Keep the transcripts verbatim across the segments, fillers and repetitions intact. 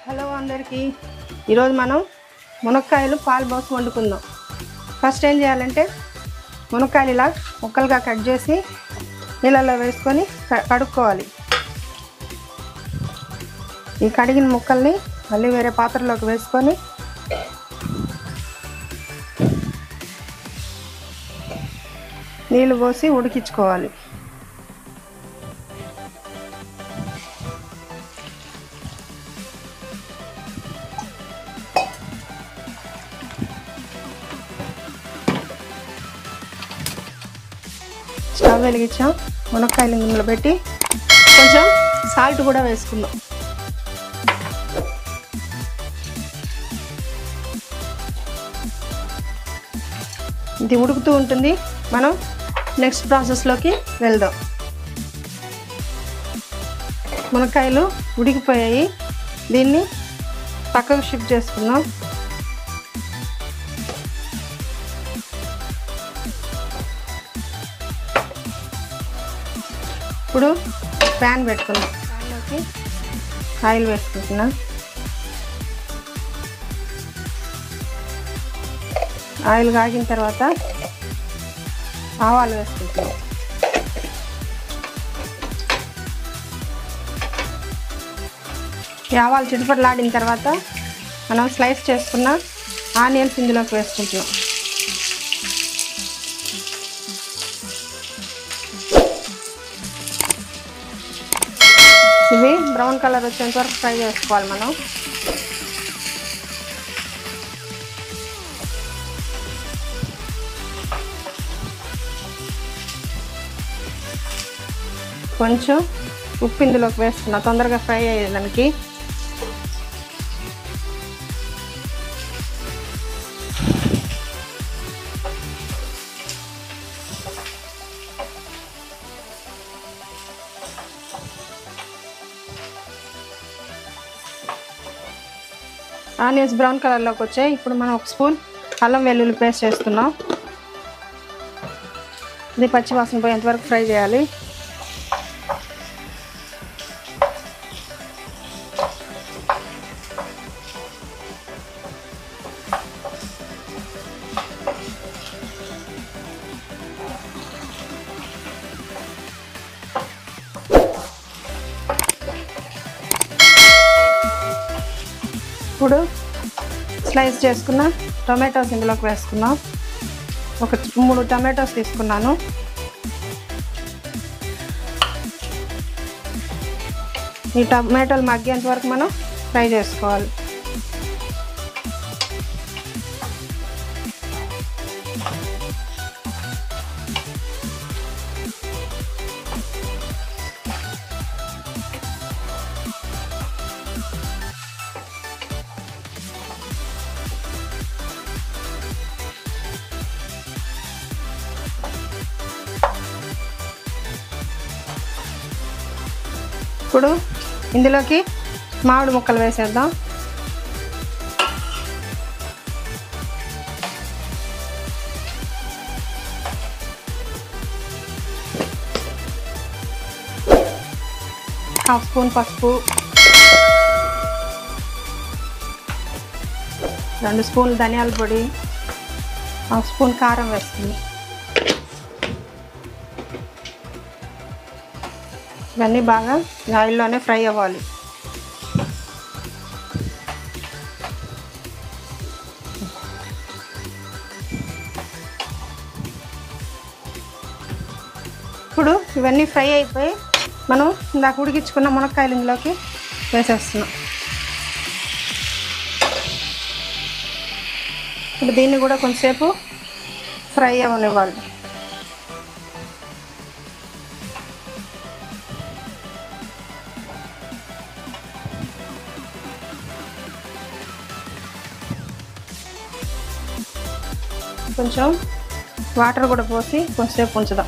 Hello అందరికీ ఈరోజు మనం మునక్కాయలు పాలు పోసి వండుకుందాం. ఫస్ట్ ఏం చేయాలంటే మునక్కాయలు ఇలా ముక్కలుగా కట్ చేసి నీళ్ళల్లో వేసుకొని కడుక్కోవాలి. ఈ కడిగిన ముక్కల్ని మళ్ళీ వేరే పాత్రలోకి వేసుకొని నీళ్ళు పోసి ఉడికించుకోవాలి. స్టవ్ వెలిగించాం, మునక్కాయలు ఇందులో పెట్టి కొంచెం సాల్ట్ కూడా వేసుకుందాం. ఇది ఉడుకుతూ ఉంటుంది, మనం నెక్స్ట్ ప్రాసెస్లోకి వెళ్దాం. మునక్కాయలు ఉడికిపోయాయి, దీన్ని పక్కకు షిఫ్ట్ చేసుకుందాం. ఇప్పుడు ప్యాన్ పెట్టుకుందాం. ప్యాన్లోకి ఆయిల్ వేసుకుంటున్నాం. ఆయిల్ కాగిన తర్వాత ఆవాలు వేసుకుంటున్నాం. ఈ ఆవాలు చిటపటలాడిన తర్వాత మనం స్లైస్ చేసుకున్న ఆనియన్స్ ఇందులోకి వేసుకుంటున్నాం. ఇవి బ్రౌన్ కలర్ వచ్చేంత వరకు ఫ్రై చేసుకోవాలి మనం. కొంచెం ఉప్పు ఇందులోకి వేస్తున్నా తొందరగా ఫ్రై అయ్యేదానికి. ఆనియన్స్ బ్రౌన్ కలర్లోకి వచ్చాయి. ఇప్పుడు మనం ఒక స్పూన్ అల్లం వెల్లుల్లి పేస్ట్ చేస్తున్నాం. ఇది పచ్చివాసన పోయేంత వరకు ఫ్రై చేయాలి. ఇప్పుడు స్లైస్ చేసుకున్న టొమాటోస్ ఇందులోకి వేసుకున్నాం. ఒక మూడు టొమాటోస్ తీసుకున్నాను. ఈ టొమాటోలు మగ్గేంత వరకు మనం ఫ్రై చేసుకోవాలి. ఇప్పుడు ఇందులోకి మామిడి ముక్కలు వేసేద్దాం. హాఫ్ స్పూన్ పసుపు, రెండు స్పూన్లు ధనియాల పొడి, హాఫ్ స్పూన్ కారం వేస్తుంది. ఇవన్నీ బాగా ఆయిల్లోనే ఫ్రై అవ్వాలి. ఇప్పుడు ఇవన్నీ ఫ్రై అయిపోయి మనం ఇందాక ఉడికించుకున్న మునక్కాయలు ఇందులోకి వేసేస్తున్నాం. ఇప్పుడు దీన్ని కూడా కొంచెంసేపు ఫ్రై అవ్వనివ్వాలి. కొంచెం వాటర్ కూడా పోసి కొంచెంసేపు ఉంచుదాం.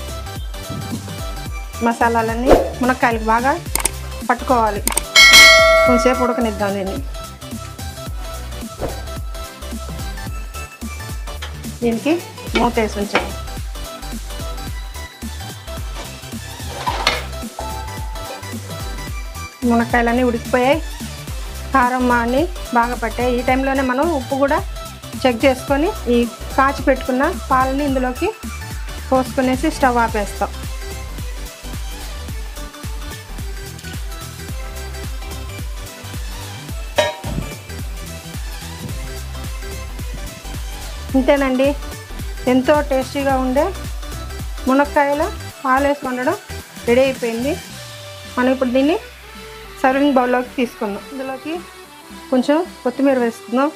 మసాలాలన్నీ మునక్కాయలకు బాగా పట్టుకోవాలి. కొంచెంసేపు ఉడకనిద్దాం దీన్ని. దీనికి మూత వేసి ఉంచాలి. మునక్కాయలన్నీ ఉడికిపోయాయి. కారం అన్నీ బాగా పట్టాయి. ఈ టైంలోనే మనం ఉప్పు కూడా చెక్ చేసుకొని ఈ కాచి పెట్టుకున్న పాలని ఇందులోకి పోసుకునేసి స్టవ్ ఆపేస్తాం. ఇంతేనండి, ఎంతో టేస్టీగా ఉండే మునక్కాయల పాలు వేసి వండడం రెడీ అయిపోయింది. మనం ఇప్పుడు దీన్ని సర్వింగ్ బౌల్లోకి తీసుకుందాం. ఇందులోకి కొంచెం కొత్తిమీర వేసుకుందాం.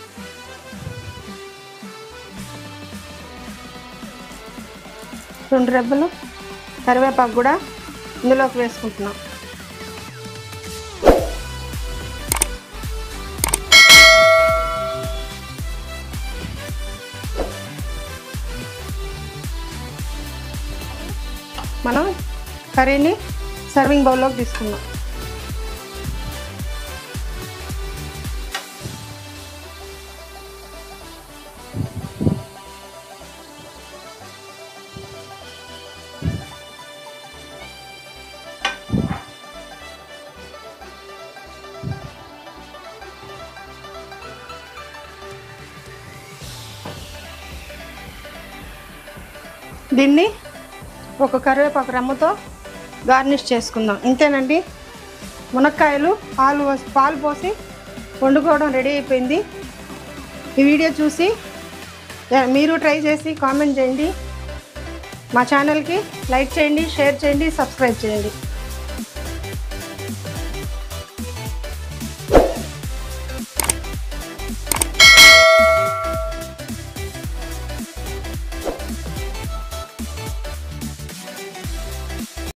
రెండు రెబ్బలు కరివేపాకు కూడా ఇందులోకి వేసుకుంటున్నాం. మనం కర్రీని సర్వింగ్ బౌల్లోకి తీసుకుందాం. దీన్ని ఒక కరివేపాకు రెమ్మతో గార్నిష్ చేసుకుందాం. ఇంతేనండి, మునక్కాయలు పాలు పాలు పోసి వండుకోవడం రెడీ అయిపోయింది. ఈ వీడియో చూసి మీరు ట్రై చేసి కామెంట్ చేయండి. మా ఛానల్కి లైక్ చేయండి, షేర్ చేయండి, సబ్స్క్రైబ్ చేయండి.